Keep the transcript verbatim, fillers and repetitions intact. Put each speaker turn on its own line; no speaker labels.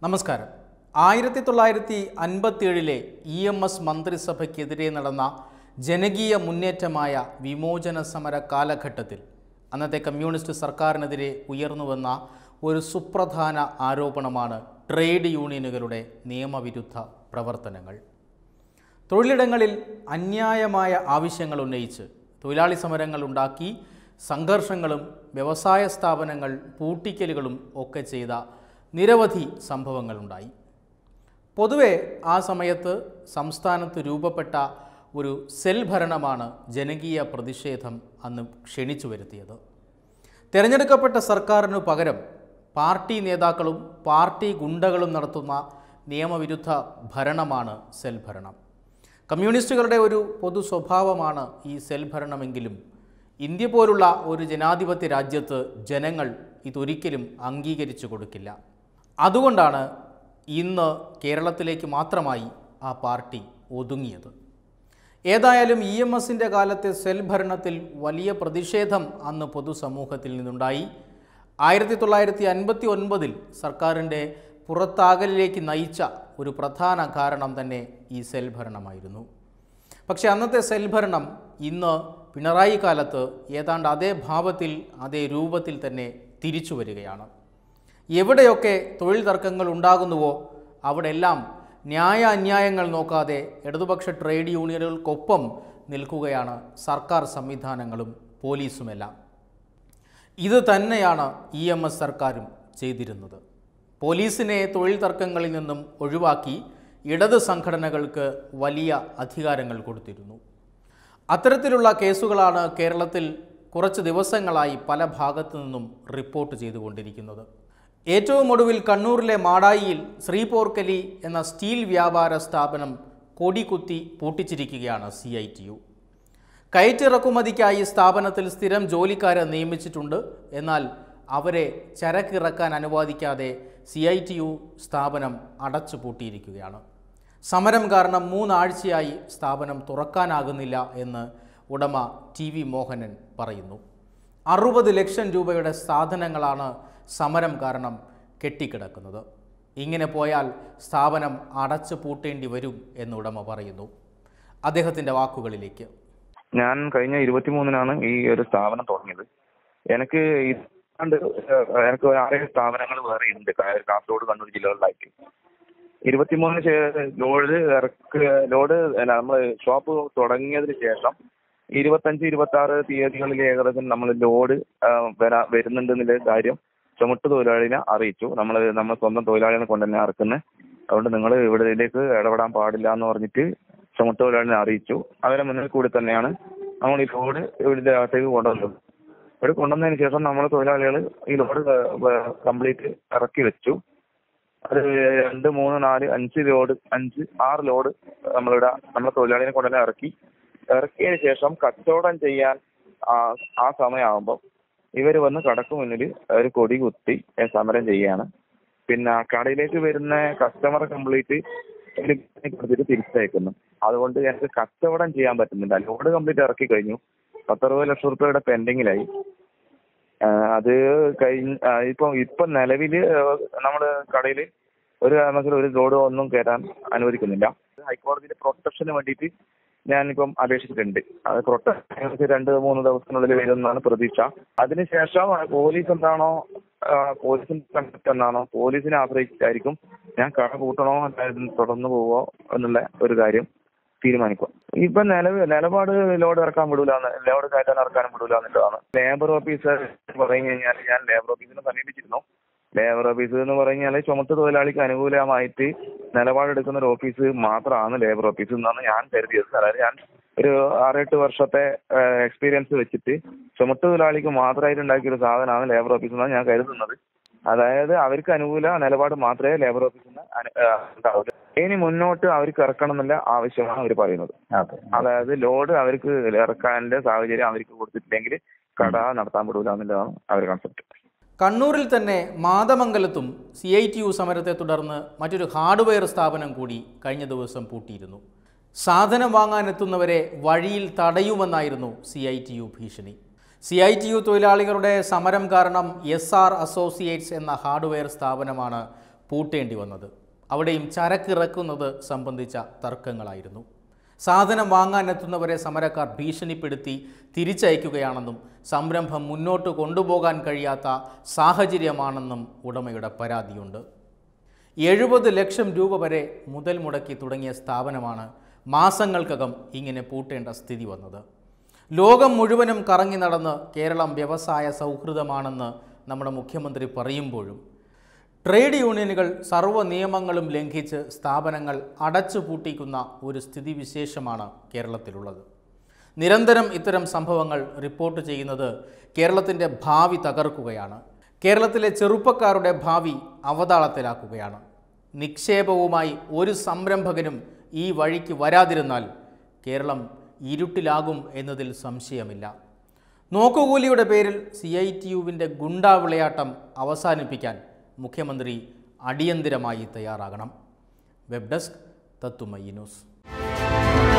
നമസ്കാരം. ആയിരത്തി തൊള്ളായിരത്തി അൻപത്തിയേഴിലെ ഇ എം എസ് മന്ത്രിസഭയ്ക്കെതിരെ നടന്ന ജനകീയ മുന്നേറ്റമായ വിമോചന സമര കാലഘട്ടത്തിൽ അന്നത്തെ കമ്മ്യൂണിസ്റ്റ് സർക്കാരിനെതിരെ ഉയർന്നുവന്ന ഒരു സുപ്രധാന ആരോപണമാണ് ട്രേഡ് യൂണിയനുകളുടെ നിയമവിരുദ്ധ പ്രവർത്തനങ്ങൾ. തൊഴിലിടങ്ങളിൽ അന്യായമായ ആവശ്യങ്ങൾ ഉന്നയിച്ച് തൊഴിലാളി സമരങ്ങൾ ഉണ്ടാക്കി സംഘർഷങ്ങളും വ്യവസായ സ്ഥാപനങ്ങൾ പൂട്ടിക്കലുകളും ഒക്കെ ചെയ്ത നിരവധി സംഭവങ്ങളുണ്ടായി. പൊതുവെ ആ സമയത്ത് സംസ്ഥാനത്ത് രൂപപ്പെട്ട ഒരു സെൽ ഭരണമാണ് ജനകീയ പ്രതിഷേധം അന്ന് ക്ഷണിച്ചു വരുത്തിയത്. തിരഞ്ഞെടുക്കപ്പെട്ട സർക്കാരിനു പകരം പാർട്ടി നേതാക്കളും പാർട്ടി ഗുണ്ടകളും നടത്തുന്ന നിയമവിരുദ്ധ ഭരണമാണ് സെൽ ഭരണം. കമ്മ്യൂണിസ്റ്റുകളുടെ ഒരു പൊതു സ്വഭാവമാണ് ഈ സെൽ ഭരണമെങ്കിലും ഇന്ത്യ പോലുള്ള ഒരു ജനാധിപത്യ രാജ്യത്ത് ജനങ്ങൾ ഇതൊരിക്കലും അംഗീകരിച്ചു കൊടുക്കില്ല. അതുകൊണ്ടാണ് ഇന്ന് കേരളത്തിലേക്ക് മാത്രമായി ആ പാർട്ടി ഒതുങ്ങിയത്. ഏതായാലും ഇ എം എസിൻ്റെ കാലത്തെ സെൽ ഭരണത്തിൽ വലിയ പ്രതിഷേധം അന്ന് പൊതുസമൂഹത്തിൽ നിന്നുണ്ടായി. ആയിരത്തി തൊള്ളായിരത്തി അൻപത്തി ഒൻപതിൽ സർക്കാരിൻ്റെ പുറത്താകലിലേക്ക് നയിച്ച ഒരു പ്രധാന കാരണം തന്നെ ഈ സെൽ ഭരണമായിരുന്നു. പക്ഷേ അന്നത്തെ സെൽ ഭരണം ഇന്ന് പിണറായി കാലത്ത് ഏതാണ്ട് അതേ ഭാവത്തിൽ അതേ രൂപത്തിൽ തന്നെ തിരിച്ചു വരികയാണ്. എവിടെയൊക്കെ തൊഴിൽ തർക്കങ്ങൾ ഉണ്ടാകുന്നുവോ അവിടെല്ലാം ന്യായ അന്യായങ്ങൾ നോക്കാതെ ഇടതുപക്ഷ ട്രേഡ് യൂണിയനുകൾക്കൊപ്പം നിൽക്കുകയാണ് സർക്കാർ സംവിധാനങ്ങളും പോലീസുമെല്ലാം. ഇത് തന്നെയാണ് ഇ എം എസ് സർക്കാരും ചെയ്തിരുന്നത്. പോലീസിനെ തൊഴിൽ തർക്കങ്ങളിൽ നിന്നും ഒഴിവാക്കി ഇടത് സംഘടനകൾക്ക് വലിയ അധികാരങ്ങൾ കൊടുത്തിരുന്നു. അത്തരത്തിലുള്ള കേസുകളാണ് കേരളത്തിൽ കുറച്ച് ദിവസങ്ങളായി പല ഭാഗത്തു നിന്നും റിപ്പോർട്ട് ചെയ്തുകൊണ്ടിരിക്കുന്നത്. ഏറ്റവും ഒടുവിൽ കണ്ണൂരിലെ മാടായിയിൽ ശ്രീപോർക്കലി എന്ന സ്റ്റീൽ വ്യാപാര സ്ഥാപനം കൊടികുത്തി പൂട്ടിച്ചിരിക്കുകയാണ് സി ഐ ടി യു. കയറ്റിറക്കുമതിക്കായി സ്ഥാപനത്തിൽ സ്ഥിരം ജോലിക്കാരെ നിയമിച്ചിട്ടുണ്ട്. എന്നാൽ അവരെ ചരക്കിറക്കാൻ അനുവദിക്കാതെ സി ഐ ടി യു സ്ഥാപനം അടച്ചു പൂട്ടിയിരിക്കുകയാണ്. സമരം കാരണം മൂന്നാഴ്ചയായി സ്ഥാപനം തുറക്കാനാകുന്നില്ല എന്ന് ഉടമ ടി വി മോഹനൻ പറയുന്നു. അറുപത് ലക്ഷം രൂപയുടെ സാധനങ്ങളാണ് സമരം കാരണം കെട്ടിക്കിടക്കുന്നത്. ഇങ്ങനെ പോയാൽ സ്ഥാപനം അടച്ചു പൂട്ടേണ്ടി വരും എന്ന് ഉടമ പറയുന്നു. അദ്ദേഹത്തിൻ്റെ വാക്കുകളിലേക്ക്.
ഞാൻ കഴിഞ്ഞ ഇരുപത്തിമൂന്നിനാണ് ഈ ഒരു സ്ഥാപനം തുടങ്ങിയത്. എനിക്ക് എനിക്ക് ആറ് സ്ഥാപനങ്ങൾ വേറെ ഉണ്ട് കാസർഗോഡ്, കണ്ണൂർ ജില്ലകളിലായിട്ട്. ഇരുപത്തിമൂന്നിന് ലോഡ് ഇറക്ക് ലോഡ് നമ്മൾ ഷോപ്പ് തുടങ്ങിയതിന് ശേഷം ഇരുപത്തഞ്ച് ഇരുപത്തി ആറ് തീയതികളിൽ ഏകദേശം നമ്മൾ ലോഡ് വരാ വരുന്നുണ്ട് എന്നുള്ള കാര്യം ചുമട്ട് തൊഴിലാളിനെ അറിയിച്ചു. നമ്മൾ നമ്മൾ സ്വന്തം തൊഴിലാളികളെ കൊണ്ട് തന്നെ ഇറക്കുന്നത്, അതുകൊണ്ട് നിങ്ങൾ ഇവിടേക്ക് ഇടപെടാൻ പാടില്ല എന്ന് പറഞ്ഞിട്ട് ചുമട്ട് തൊഴിലാളിനെ അറിയിച്ചു. അതിന് മുന്നിൽ കൂടി തന്നെയാണ് നമ്മൾ ഈ ലോഡ് ഇവിടെ അകത്തേക്ക് കൊണ്ടുവന്നത്. ഇവിടെ കൊണ്ടുവന്നതിന് ശേഷം നമ്മൾ തൊഴിലാളികൾ ഈ ലോഡ് കംപ്ലീറ്റ് ഇറക്കി വെച്ചു. അത് രണ്ട് മൂന്ന് നാല് അഞ്ച് ലോഡ് അഞ്ച് ആറ് ലോഡ് നമ്മളിവിടെ നമ്മളെ തൊഴിലാളിനെ കൊണ്ടുതന്നെ ഇറക്കി ഇറക്കിയതിന് ശേഷം കച്ചവടം ചെയ്യാൻ ആ സമയമാകുമ്പോൾ ഇവർ വന്ന് കടക്ക് മുന്നിൽ ഒരു കൊടി കുത്തി സമരം ചെയ്യാണ്. പിന്നെ കടയിലേക്ക് വരുന്ന കസ്റ്റമർ കംപ്ലീറ്റ് കൊടുത്തിട്ട് തിരിച്ചയക്കുന്നു. അതുകൊണ്ട് എനിക്ക് കച്ചവടം ചെയ്യാൻ പറ്റുന്നില്ല. ലോഡ് കംപ്ലീറ്റ് ഇറക്കി കഴിഞ്ഞു. പത്തറുപത് ലക്ഷം റുപ്യയുടെ പെൻഡിങ്ങിലായി. അത് കഴിഞ്ഞ് ഇപ്പം ഇപ്പം നിലവിൽ നമ്മുടെ കടയിൽ ഒരു കാരണവശാലും ഒരു ലോഡ് ഒന്നും കയറ്റാൻ അനുവദിക്കുന്നില്ല. ഹൈക്കോടതിയുടെ പ്രൊട്ടക്ഷന് വേണ്ടിയിട്ട് ഞാനിപ്പം അപേക്ഷിച്ചിട്ടുണ്ട്. അത് പ്രൊട്ടക്ഷൻ രണ്ട് മൂന്ന് ദിവസത്തിനുള്ളിൽ വരുമെന്നാണ് പ്രതീക്ഷ. അതിനുശേഷം പോലീസ് എന്താണോ പോലീസിന്റെ കണ്ടക്ട് എന്നാണോ പോലീസിനെ ആശ്രയിച്ചായിരിക്കും ഞാൻ കട കൂട്ടണോ തുടർന്ന് പോവോ എന്നുള്ള ഒരു കാര്യം തീരുമാനിക്കുക. ഇപ്പൊ നിലവ് നിലപാട് ലോഡ് ഇറക്കാൻ വിടൂലെന്ന്, ലോഡ് കയറ്റാൻ ഇറക്കാനും വിടൂല എന്നുള്ളതാണ്. ലേബർ ഓഫീസർ പറഞ്ഞു കഴിഞ്ഞാൽ ഞാൻ ലേബർ ഓഫീസിനെ സമീപിച്ചിരുന്നു. ലേബർ ഓഫീസ് എന്ന് പറഞ്ഞാൽ ചുമട്ട് തൊഴിലാളിക്ക് അനുകൂലമായിട്ട് നിലപാടെടുക്കുന്ന ഒരു ഓഫീസ് മാത്രമാണ് ലേബർ ഓഫീസ് എന്നാണ് ഞാൻ കരുതിയത്. അതായത് ഞാൻ ഒരു ആറെട്ട് വർഷത്തെ എക്സ്പീരിയൻസ് വെച്ചിട്ട് ചുമട്ട് തൊഴിലാളിക്ക് മാത്രമായിട്ട് ഉണ്ടാക്കിയ ഒരു സാധനമാണ് ലേബർ ഓഫീസ് എന്നാണ് ഞാൻ കരുതുന്നത്. അതായത് അവർക്ക് അനുകൂല നിലപാട് മാത്രമേ ലേബർ ഓഫീസിന് ഉണ്ടാവൂ. ഇനി മുന്നോട്ട് അവർക്ക് ഇറക്കണം എന്നുള്ള ആവശ്യമാണ് അവർ പറയുന്നത്. അതായത് ലോഡ് അവർക്ക് ഇറക്കാനുള്ള സാഹചര്യം അവർക്ക് കൊടുത്തിട്ടില്ലെങ്കിൽ കട നടത്താൻ വിടൂല എന്നുള്ളതാണ് അവരുടെ കൺസെപ്റ്റ്.
കണ്ണൂരിൽ തന്നെ മാതമംഗലത്തും സി ഐ ടി യു സമരത്തെ തുടർന്ന് മറ്റൊരു ഹാർഡ്വെയർ സ്ഥാപനം കൂടി കഴിഞ്ഞ ദിവസം പൂട്ടിയിരുന്നു. സാധനം വാങ്ങാനെത്തുന്നവരെ വഴിയിൽ തടയുമെന്നായിരുന്നു സി ഐ ടി യു ഭീഷണി. സി ഐ ടി യു തൊഴിലാളികളുടെ സമരം കാരണം എസ് ആർ അസോസിയേറ്റ്സ് എന്ന ഹാർഡ്വെയർ സ്ഥാപനമാണ് പൂട്ടേണ്ടി വന്നത്. അവിടെയും ചരക്കിറക്കുന്നത് സംബന്ധിച്ച തർക്കങ്ങളായിരുന്നു. സാധനം വാങ്ങാനെത്തുന്നവരെ സമരക്കാർ ഭീഷണിപ്പെടുത്തി തിരിച്ചയക്കുകയാണെന്നും സംരംഭം മുന്നോട്ട് കൊണ്ടുപോകാൻ കഴിയാത്ത സാഹചര്യമാണെന്നും ഉടമയുടെ പരാതിയുണ്ട്. എഴുപത് ലക്ഷം രൂപ വരെ മുതൽ മുടക്കി തുടങ്ങിയ സ്ഥാപനമാണ് മാസങ്ങൾക്കകം ഇങ്ങനെ പൂട്ടേണ്ട സ്ഥിതി വന്നത്. ലോകം മുഴുവനും കറങ്ങി നടന്ന് കേരളം വ്യവസായ സൗഹൃദമാണെന്ന് നമ്മുടെ മുഖ്യമന്ത്രി പറയുമ്പോഴും ട്രേഡ് യൂണിയനുകൾ സർവ്വ നിയമങ്ങളും ലംഘിച്ച് സ്ഥാപനങ്ങൾ അടച്ചുപൂട്ടിക്കുന്ന ഒരു സ്ഥിതിവിശേഷമാണ് കേരളത്തിലുള്ളത്. നിരന്തരം ഇത്തരം സംഭവങ്ങൾ റിപ്പോർട്ട് ചെയ്യുന്നത് കേരളത്തിൻ്റെ ഭാവി തകർക്കുകയാണ്. കേരളത്തിലെ ചെറുപ്പക്കാരുടെ ഭാവി അവതാളത്തിലാക്കുകയാണ്. നിക്ഷേപവുമായി ഒരു സംരംഭകനും ഈ വഴിക്ക് വരാതിരുന്നാൽ കേരളം ഇരുട്ടിലാകും എന്നതിൽ സംശയമില്ല. നോക്കുകൂലിയുടെ പേരിൽ സി ഐ ടി യുവിൻ്റെ ഗുണ്ടാ വിളയാട്ടം അവസാനിപ്പിക്കാൻ മുഖ്യമന്ത്രി അടിയന്തിരമായി തയ്യാറാകണം. Web desk Tatwamayi news.